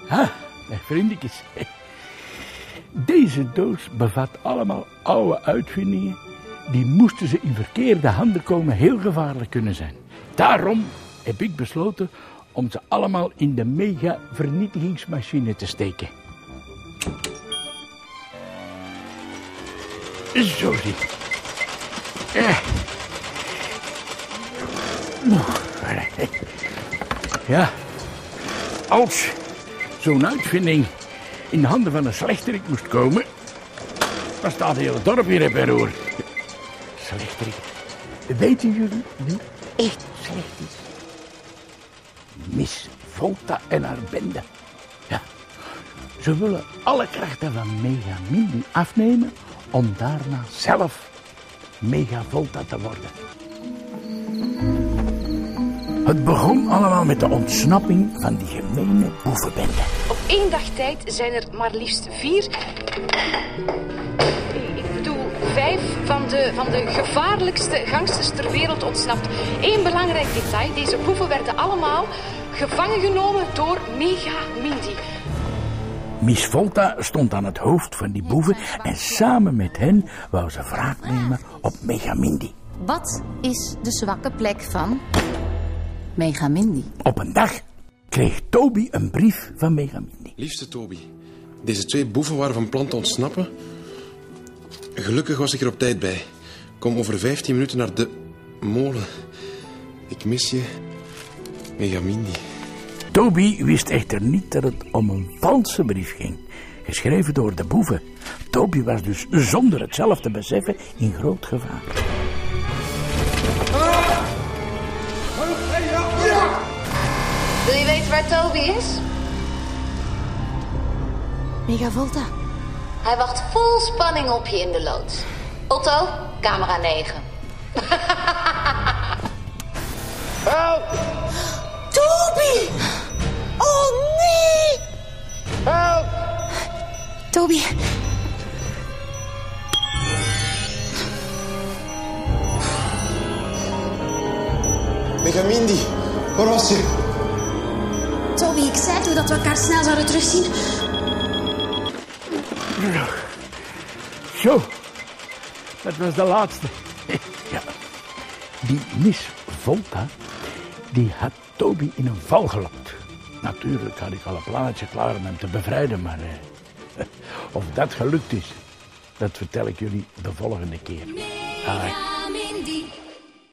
Vriendjes. Deze doos bevat allemaal oude uitvindingen. Die moesten ze in verkeerde handen komen heel gevaarlijk kunnen zijn. Daarom heb ik besloten om ze allemaal in de mega-vernietigingsmachine te steken. Zo zie. Ja, als zo'n uitvinding in de handen van een slechterik moest komen, dan staat het hele dorp hier in roer. Slechterik. Weten jullie wie echt slecht is? Miss Volta en haar bende. Ja, ze willen alle krachten van Mega Mindy afnemen om daarna zelf Mega Volta te worden. Het begon allemaal met de ontsnapping van die gemene boevenbende. Op 1 dag tijd zijn er maar liefst 5 van de gevaarlijkste gangsters ter wereld ontsnapt. Eén belangrijk detail, deze boeven werden allemaal gevangen genomen door Mega Mindy. Miss Volta stond aan het hoofd van die boeven en samen met hen wou ze wraak nemen op Mega Mindy. Wat is de zwakke plek van Mega Mindy? Op een dag kreeg Toby een brief van Mega Mindy. Liefste Toby, deze 2 boeven waren van plan te ontsnappen. Gelukkig was ik er op tijd bij. Kom over 15 minuten naar de molen. Ik mis je, Mega Mindy. Toby wist echter niet dat het om een valse brief ging, geschreven door de boeven. Toby was dus zonder het zelf te beseffen in groot gevaar. Wil je weten waar Toby is? Mega Volta. Hij wacht vol spanning op je in de loods. Otto, camera 9. Help! Toby! Oh nee! Help! Toby. Mega Mindy, waar was je? Toby, ik zei toch dat we elkaar snel zouden terugzien? Zo, dat was de laatste. Ja, die Miss Volta, die had Toby in een val gelokt. Natuurlijk had ik al een plannetje klaar om hem te bevrijden, maar of dat gelukt is, dat vertel ik jullie de volgende keer. Mega Mindy.